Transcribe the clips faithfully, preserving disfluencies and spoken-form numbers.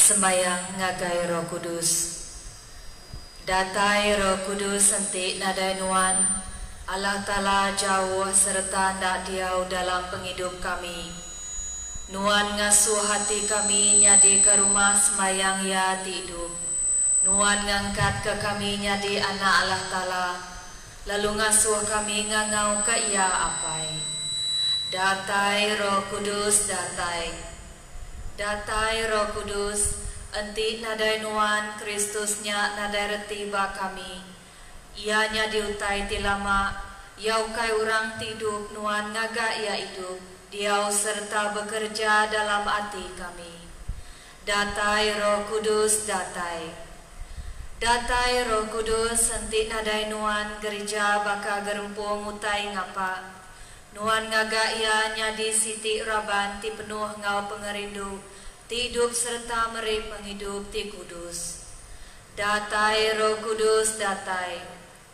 Sembayang ngagai Roh Kudus. Datai Roh Kudus sentik nadai nuan, Allah Ta'ala jauh serta ndak diau dalam penghidup kami. Nuan ngasuh hati kami nyadi ke rumah sembayang ya tidup. Nuan ngangkat ke kami nyadi anak Allah Ta'ala, lalu ngasuh kami ngangau ke ia apai. Datai Roh Kudus datai. Datai Roh Kudus, enti nadai nuan Kristusnya nadai reti ba kami. Ianya diutai tilama, yau kai urang tidup nuan ngaga ia hidup, diau serta bekerja dalam hati kami. Datai Roh Kudus datai. Datai Roh Kudus, enti nadai nuan gereja baka gerempung utai ngapa. Nuan ngaga ia nyadi siti raban ti penuh ngau pengerindu, ti hidup serta meri penghidup ti kudus. Datai Roh Kudus datai.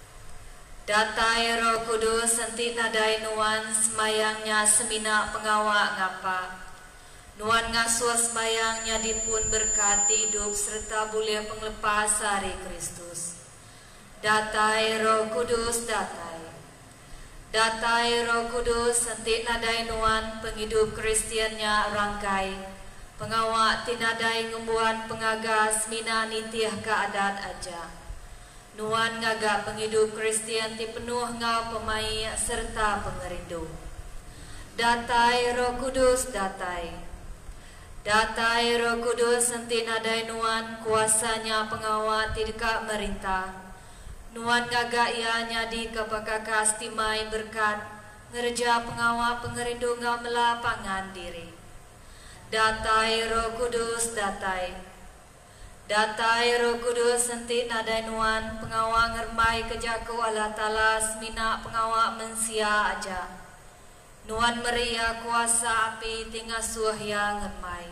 Datai Roh Kudus senti nadai nuan semayangnya semina pengawak ngapa. Nuan ngasuh semayangnya dipun berkat ti hidup serta boleh penglepas hari Kristus. Datai Roh Kudus datai. Datai Roh Kudus senti nadai nuan penghidup Kristiannya rangkai, pengawak tinadai ngembuan pengagas mina nitiah keadat aja. Nuan ngaga penghidup Kristian ti penuh ngau pemai serta pengerindu. Datai Roh Kudus datai. Datai Roh Kudus senti nadai nuan kuasanya pengawak ti dekat merintah. Nuan ngaga ia nyadi kepakakas timai berkat, ngerja pengawal pengerindu ngau melapangan diri. Datai Roh Kudus datai. Datai Roh Kudus senti nadai nuan pengawal ngermai kejaku Allah Ta'ala semina pengawal mensia aja. Nuan meria kuasa api tinggal suah yang ngermai.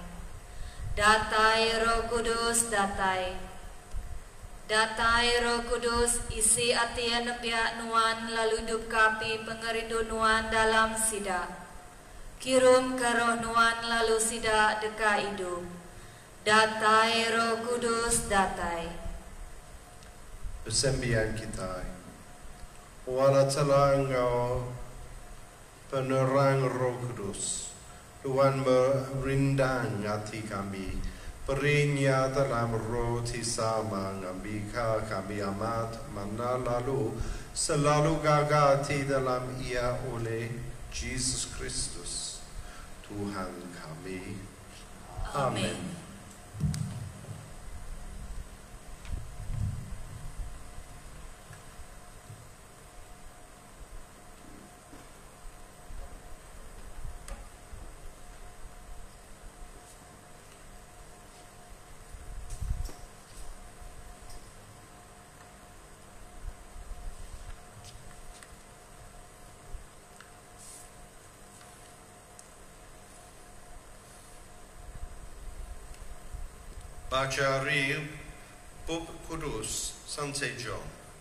Datai Roh Kudus datai. Datai Roh Kudus isi atian biak nuan lalu hidup kapi pengerindu nuan dalam sida. Kirum ke roh nuan lalu sida deka hidup. Datai Roh Kudus datai. Sembian kita. Wala telah engkau penerang Roh Kudus. Tuhan merindang hati kami. Berinya dalam roti sama ngambika kami amat mana lalu selalu gagati dalam ia oleh Yesus Kristus Tuhan kami. Amin. Baca Ril Bab Kudus Santai John.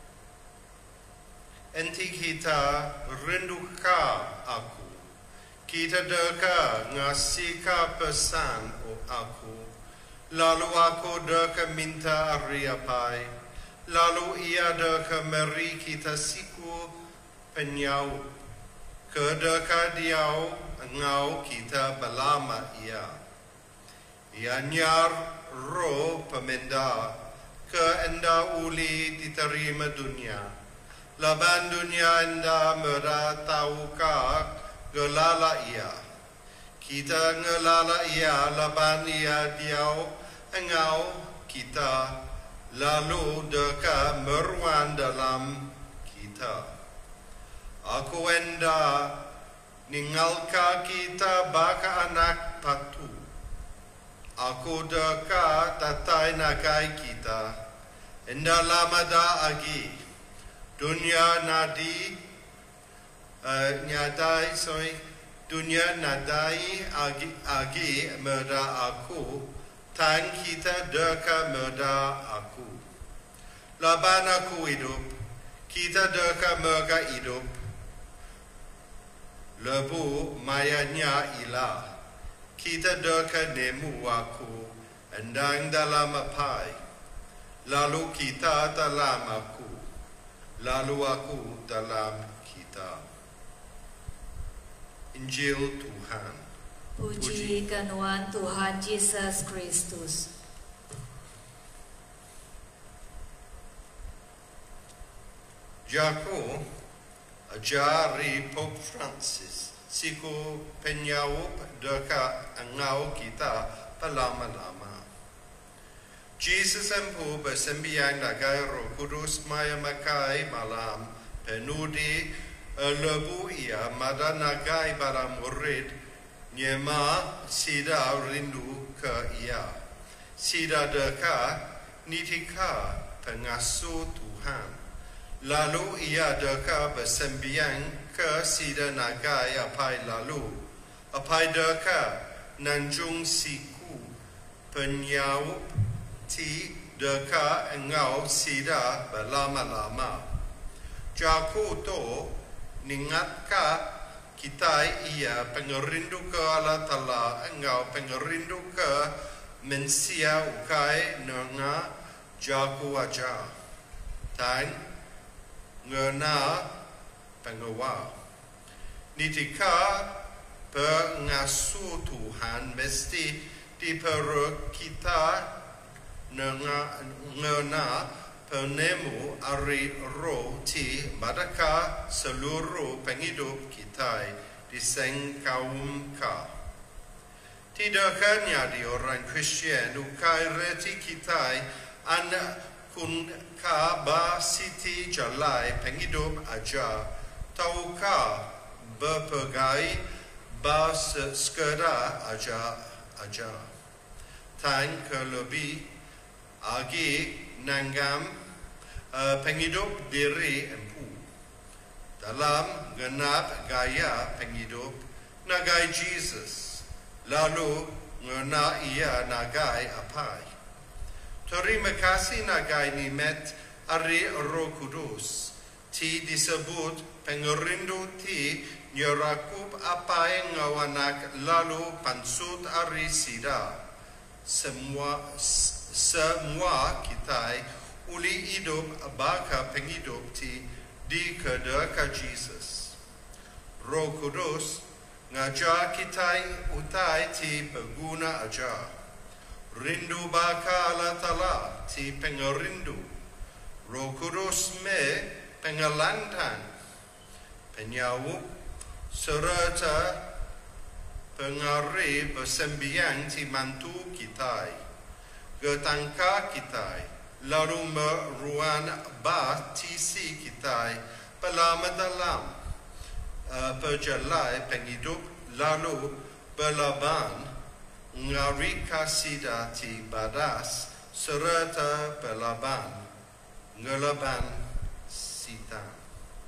Enti kita rinduka aku, kita deka ngasihka pesan o aku, lalu aku deka minta ariapai, lalu ia deka meri kita siku penyau, kedeka diau engau kita belama ia. Ia nyar roh pemenda ke enda uli diterima dunia. Laban dunia enda meratauka gelala ia. Kita ngelala ia laban ia diau engau kita. Lalu deka meruan dalam kita. Aku enda ningalka kita baka anak patu. Aku deka tatai nagai kita. Enda lama da agi. Dunia nadi uh, nyadai sorry. Dunia nadai agi agi merda aku. Tan kita deka merda aku. Laban aku hidup. Kita deka merga hidup. Lebu mayanya ilah. Kita deka nemu aku Endang dalam apai, lalu kita dalam aku, lalu aku dalam kita. Injil Tuhan. Puji kenuan Tuhan Yesus Kristus. Jago ajari Pope Francis siku penyawup dekat engau kita pelama-lama. Jesus empu bersembiang nagai Roh Kudus maya makai malam penudi lebu ia mada nagai para murid nyema sida rindu ke ia sida dekat nitika pengasuh Tuhan. Lalu ia dekat bersembiang ke sida nagai apai lalu apai dekat nanjung siku penyawup ti dekat engau sida berlama-lama. Jaku to ningatka kita ia pengerindu ke Allah Ta'ala engau pengerindu ke mensia ukai nenga jaku aja. Tan ngena pengawa. Nitika pengasuh Tuhan mesti diperuk kita ngena penemu ari roh ti badaka seluruh penghidup kita di sengkaum ka. Tidakkah di orang Kristian ukai reti kita anak kun ka ba siti jalai penghidup aja tahukah berpegai ba sekedar aja aja. Tan kelebih agi nanggam uh, penghidup diri empu dalam genap gaya penghidup nagai Jesus lalu ngena ia nagai apai. Terima kasih nagai nimet ari Roh Kudus ti disebut pengerindu ti nyerakup apai ngawanak lalu pansut ari sida semua semua kita uli hidup baka penghidup ti di kedeka Jesus. Roh Kudus ngajar kita utai ti berguna aja. Rindu baka Allah Ta'ala ti pengerindu. Roh Kudus me pengelantan penyawup serta pengari bersembiang ti mantu kita. Ketangka kita lalu meruan bah tisi kita pelama dalam uh, perjalai penghidup lalu belaban ngari kasida ti badas serta belaban ngelaban sita.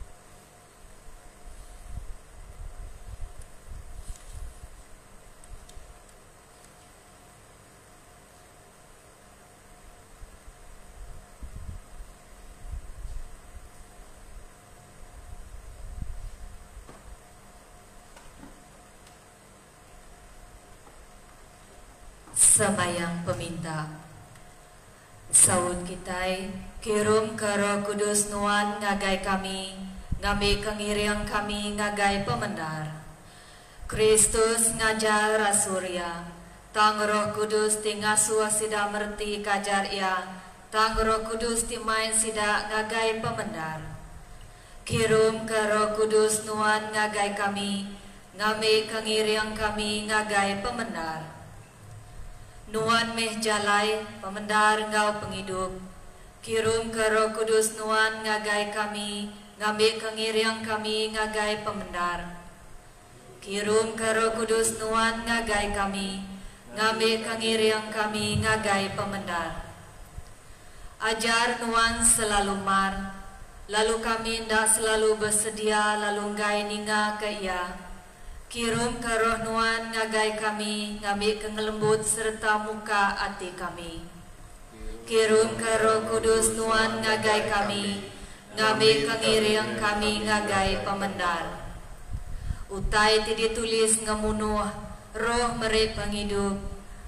Semayang peminta. Saud kitai, kirum ke Roh Kudus nuan ngagai kami, ngambil kengiriang kami ngagai pemendar. Kristus ngajar rasurya, tang Roh Kudus tingasuh sida merti kajar ia, tang Roh Kudus timain sida ngagai pemendar. Kirum ke Roh Kudus nuan ngagai kami, ngambil kengiriang kami ngagai pemendar. Nuan meh jalai pemendar ngau penghidup. Kirum ke Roh Kudus nuan ngagai kami, ngambil kengiriang kami ngagai pemendar. Kirum ke Roh Kudus nuan ngagai kami, ngambil kengiriang kami ngagai pemendar. Ajar nuan selalu mar, lalu kami ndak selalu bersedia lalu ngai ninga ke ia. Kirum ke Roh nuan ngagai kami, ngambil kengelembut serta muka hati kami. Kirum ke Roh Kudus nuan ngagai kami, ngambil kengiriang kami ngagai pemendar. Utai ti ditulis ngemunuh roh mere penghidup,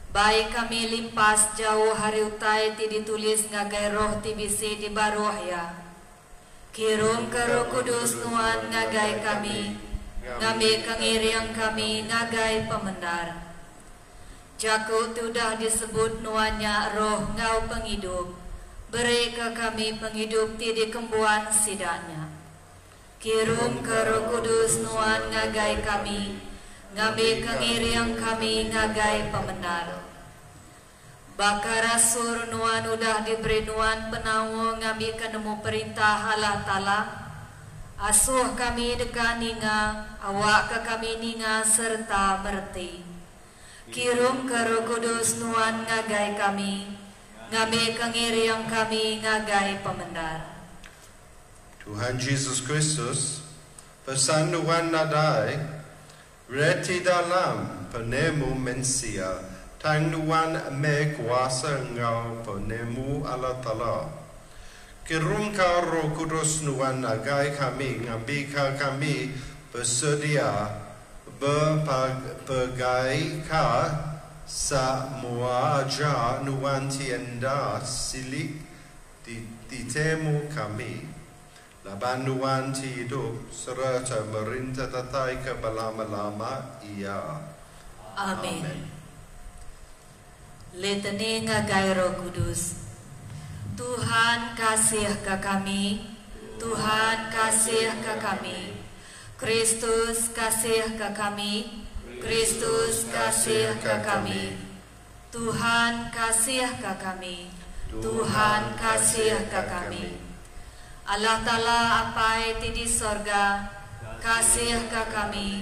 Baik kami limpas jauh hari utai ti ditulis ngagai roh ti bisi di baruh ya. Kirum ke Roh Kudus nuan ngagai kami, ngambil kengiriang kami ngagai pemendar. Jaku sudah disebut nuannya roh ngau penghidup, beri ke kami penghidup ti di kembuan sidaknya. Kirum ke Roh Kudus nuan ngagai kami, ngambil kengiriang kami ngagai pemendar. Bakar asur nuan udah diberi nuan penawa ngambil kenemu perintah Allah Ta'ala. Asuh kami dekat ninga, awak ke kami ninga serta merti. Kirum ke Roh Kudus nuan ngagai kami, ngambil kengiriang kami ngagai pemendar. Tuhan Yesus Kristus, pesan Tuhan nadai, reti dalam penemu mensia, tang Tuhan me kuasa engkau penemu Allah Ta'ala. Kirum kau Roh Kudus Tuhan agai kami, ngambil kami bersedia berbagai ka semua ajar Tuhan tiada silik di, di temu kami. Laban Tuhan hidup serta merintah tatai ke belama-lama ia. Amin. Litany ngagai Roh Kudus. Tuhan kasih ke kami, Tuhan kasih ke kami. Kristus kasih ke kami, Kristus kasih ke kami. Tuhan kasih ke kami, Tuhan kasih ke kami. Allah Ta'ala apai ti di sorga, kasih ke kami.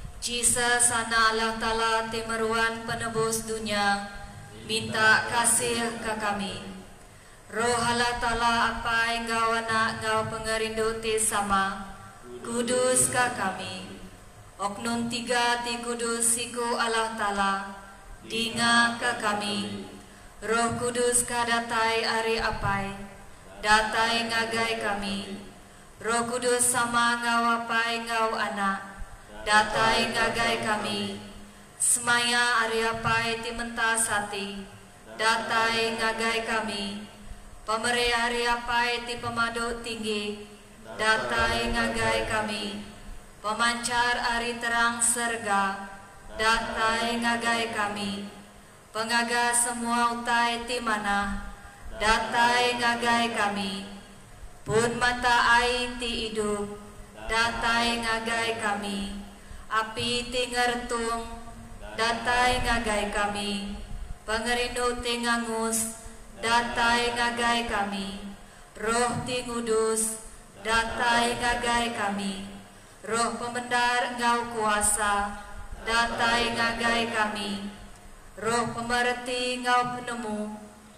Jesus sana Allah Ta'ala timeruan penebus dunia, minta kasih ke kami. Roh Allah Ta'ala apai ngau anak ngau pengerindu ti sama, kudus ke kami. Oknum tiga ti kudus siku Allah Ta'ala, dinga ke kami. Roh Kudus kadatai ari apai, datai ngagai kami. Roh Kudus sama ngawapai ngau anak, datai ngagai kami. Semaya ariapai ti mentasati, datai ngagai kami. Pemere ariapai ti pemadu tinggi, datai ngagai kami. Pemancar ari terang serga, datai ngagai kami. Pengaga semua utai ti mana, datai ngagai kami. Pun mata ai ti hidup, datai ngagai kami. Api ti ngertung, datai ngagai kami. Pengerindu ti ngangus, datai ngagai kami. Roh ti ngudus, datai ngagai kami. Roh pemendar ngau kuasa, datai ngagai kami. Roh pemerhati ngau penemu,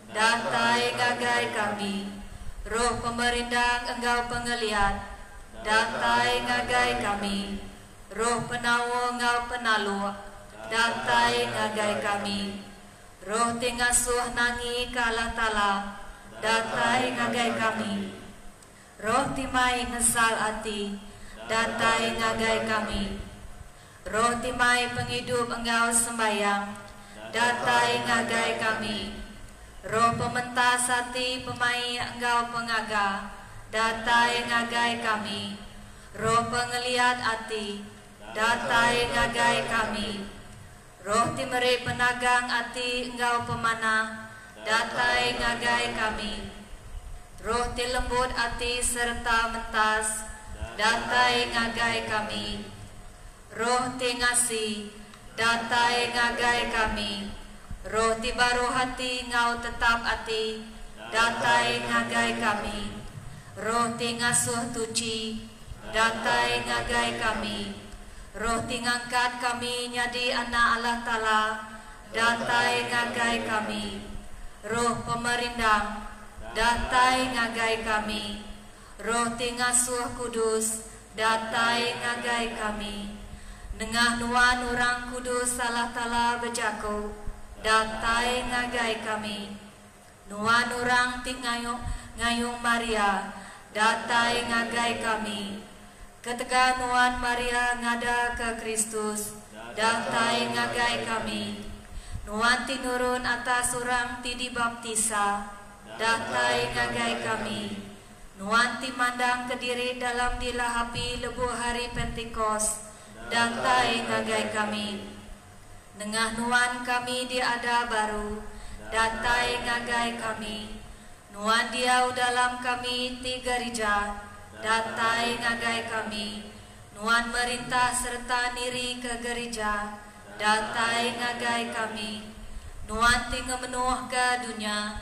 datai ngagai kami. Roh pemerintah engkau pengeliat, datai ngagai kami. Roh penawa engkau penalu, datai ngagai kami. Roh tingasuh nangi kalah tala, datai ngagai kami. Roh timai ngesal ati, datai ngagai kami. Roh timai penghidup engkau sembayang, datai ngagai kami. Roh pementas hati pemai engkau pengaga, datai ngagai kami. Roh pengeliat hati, datai ngagai kami. Roh timere penagang hati engkau pemanah, datai ngagai kami. Roh tilembut hati serta mentas, datai ngagai kami. Roh tingasi, datai ngagai kami. Roh ti baru hati ngau tetap hati, datai ngagai kami. Roh ti ngasuh tuci, datai ngagai kami. Roh ti ngangkat kami nyadi anak Allah Ta'ala, datai ngagai kami. Roh pemerindang, datai ngagai kami. Roh ti ngasuh kudus, datai ngagai kami. Nengah nuan orang kudus Allah Ta'ala bejaku, datai ngagai kami. Nuan orang ti ngayung, ngayung Maria, datai ngagai kami. Ketika nuan Maria ngada ke Kristus, datai ngagai kami. Nuan tinurun atas orang ti dibaptisa, datai ngagai kami. Nuan timandang ke diri dalam dilahapi lebuh hari Pentekos, datai ngagai kami. Nengah nuan kami diada baru, datai ngagai kami. Nuan diau dalam kami ti gereja, datai ngagai kami. Nuan merintah serta niri ke gereja, datai ngagai kami. Nuan tinggal menuah ke dunia,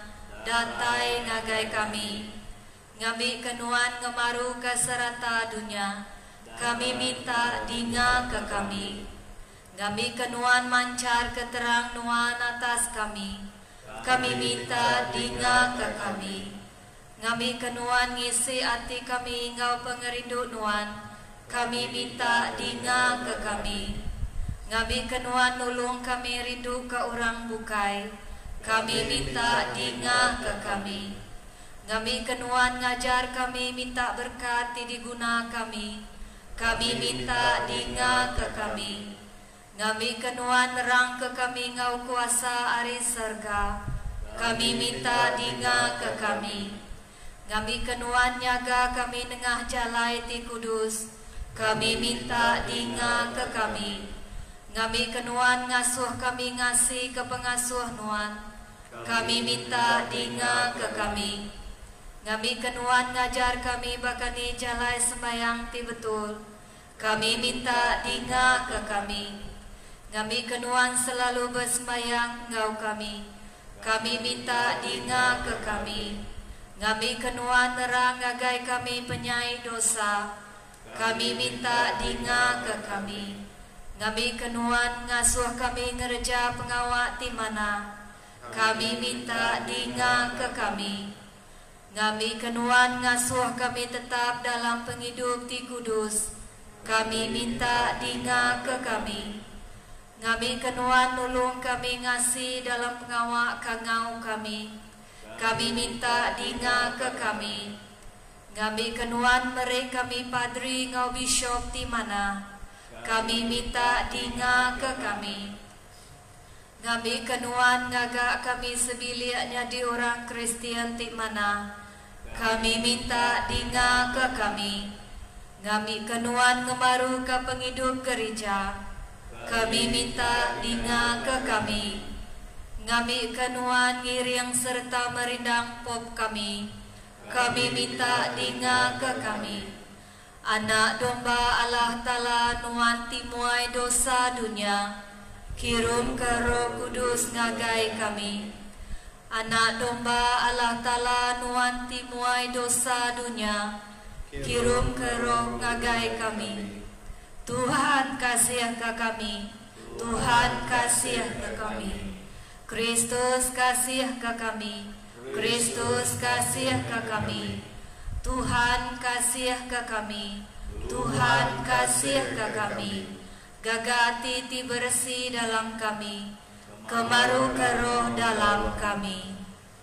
datai ngagai kami. Ngami kenuan ngemaru ke serata dunia, kami minta dinga ke kami. Ngami kenuan mancar keterang nuan atas kami, kami minta dinga ke kami. Ngami kenuan ngisi hati kami ngau pengerindu nuan, kami minta dinga ke kami. Ngami kenuan nulung kami rindu ke orang bukai, kami minta dinga ke kami. Ngami kenuan ngajar kami minta berkat di guna kami, kami minta dinga ke kami. Ngami kenuan nerang ke kami ngau kuasa ari serga, kami minta dinga ke kami. Ngami kenuan nyaga kami nengah jalai ti kudus, kami minta dinga ke kami. Ngami kenuan ngasuh kami ngasih ke pengasuh nuan, kami minta dinga ke kami. Ngami kenuan ngajar kami bakani jalai sembayang ti betul, kami minta dinga ke kami. Ngami kenuan selalu bersembayang ngau kami, kami minta dinga ke kami. Ngami kenuan nerang ngagai kami penyai dosa, kami minta dinga ke kami. Ngami kenuan ngasuh kami ngereja pengawak ti mana, kami minta dinga ke kami. Ngami kenuan ngasuh kami tetap dalam penghidup ti kudus, kami minta dinga ke kami. Ngami kenuan nulung kami ngasih dalam pengawak kangau kami, kami minta dinga ke kami. Ngami kenuan mere kami padri ngau bishop ti mana, kami minta dinga ke kami. Ngami kenuan ngagak kami sebiliaknya di orang Kristian ti mana, kami minta dinga ke kami. Ngami kenuan ngemaru ke penghidup gereja, kami minta dinga ke kami. Ngami kenuan ngiring serta merindang pop kami, kami minta dinga ke kami. Anak domba Allah Ta'ala nuan timuai dosa dunia, kirim ke Roh Kudus ngagai kami. Anak domba Allah Ta'ala nuan timuai dosa dunia, kirim ke Roh ngagai kami. Tuhan kasih ke kami, Tuhan kasih ke kami. Kristus kasih ke kami, Kristus kasih ke kami. Tuhan kasih ke kami, Tuhan kasih ke kami. Gagati ti bersih dalam kami, kemaru ke roh dalam kami.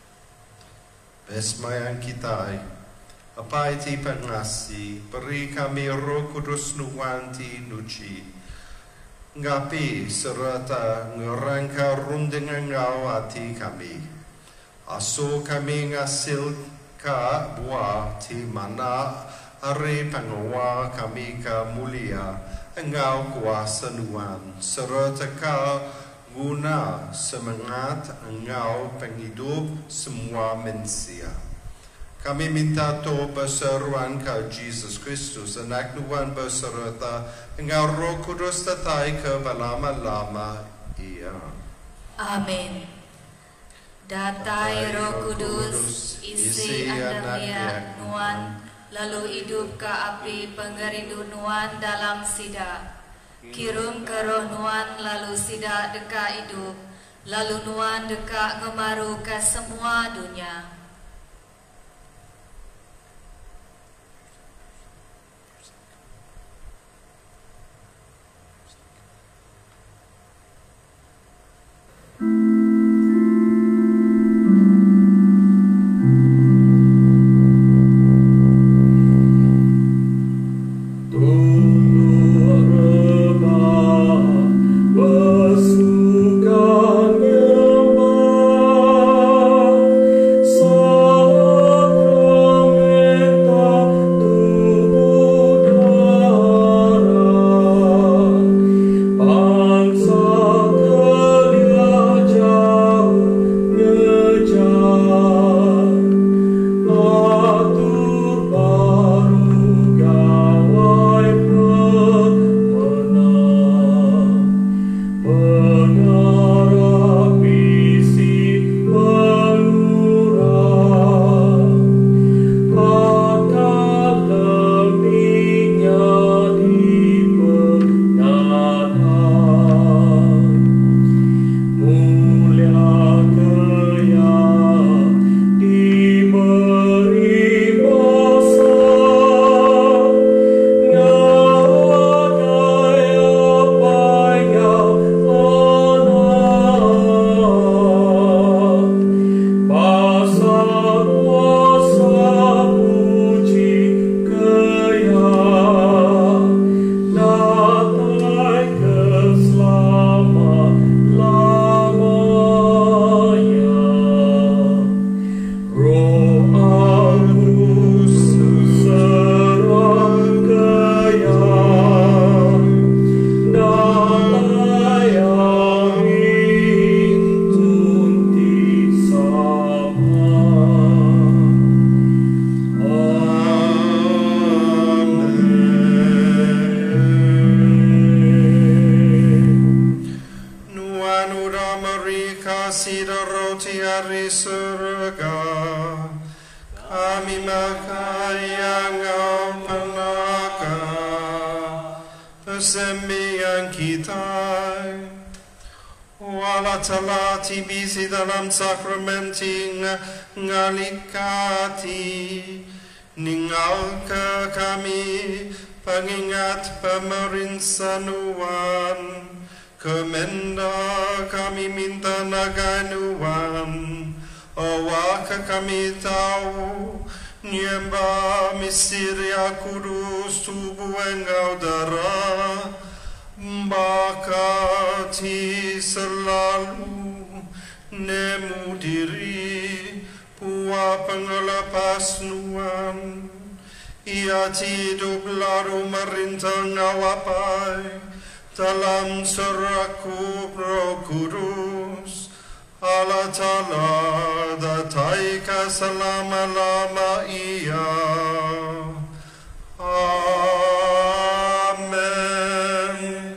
Bersemayam kita, apa iti pengasi, beri kami Roh Kudus nuan ti nuci. Ngapi serta ngerangka rundingan ngau hati kami. Aso kami ngasil ka buah ti mana hari pengawa kami ka mulia engau kuasa nuan. Serta ka guna semangat engau penghidup semua manusia. Kami minta to berseruan ke Jesus Kristus, anak Tuhan berserta engkau Roh Kudus tetai ke berlama-lama. Ia. Amin. Datai Roh Kudus, isi anak biak nuan, lalu hidup ke api pengerindu nuan dalam sida. Kirim ke roh nuan, lalu sida deka hidup, lalu nuan deka ngemaru ke semua dunia. Pasukan surga, kami makaya Engkau penaga persembahan kita. Wala telah tibisi dalam sakramenti ngalikati, ningal ke kami pengingat pemerinsanuan, kemenda kami minta naganuan, awak kami tahu nyembah misteri kudus tubuh Engkau darah, bakati selalu nemu diri puas pengelepas nuan, ia hidup lalu merintah ngawapai dalam seraku Roh Kudus, Allah Ta'ala datai ka selama-lama ia. Amen.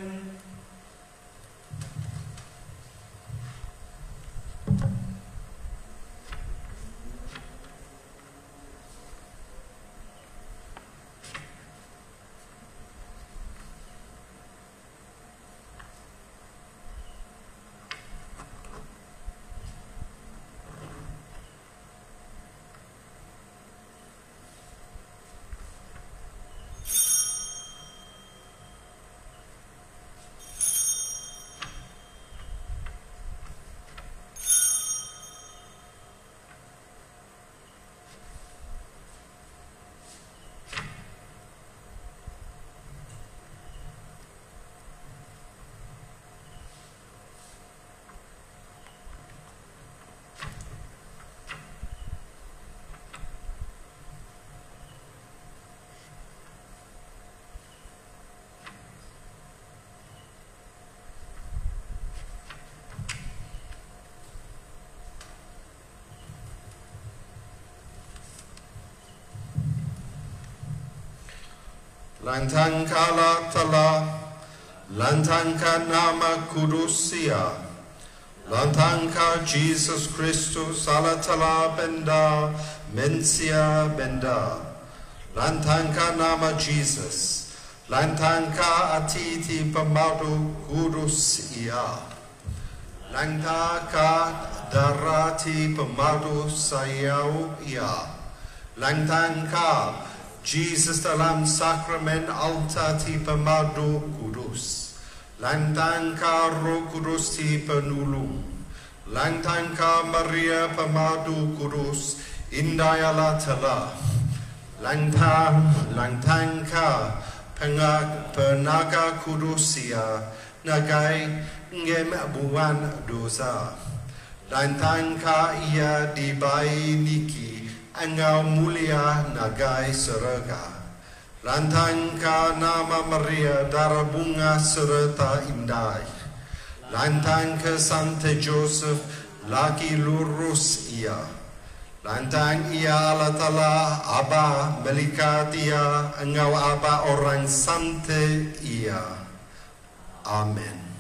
Lantang kala telah, lantangkan nama kudusia, lantangkan Jesus Kristus Allah telah benda, mensia benda, lantangkan nama Jesus, lantangkan atiti pemadu kudus ia, lantangkan darati pemadu sayau ia, lantangkan Jesus dalam sakramen altar ti pemadu kudus, lantangka Roh Kudus ti penulung, lantangka Maria pemadu kudus, indah Allah telah, lantang, lantangka penaga kudusia, nagai ngebuan dosa, lantangka ia dibainiki, Engkau mulia nagai surga, lantangka nama Maria darah bunga serta indah, lantangka Santa Joseph laki lurus ia, lantang ia Allah Ta'ala Aba melikat ia, Engkau Aba orang sante ia. Amin.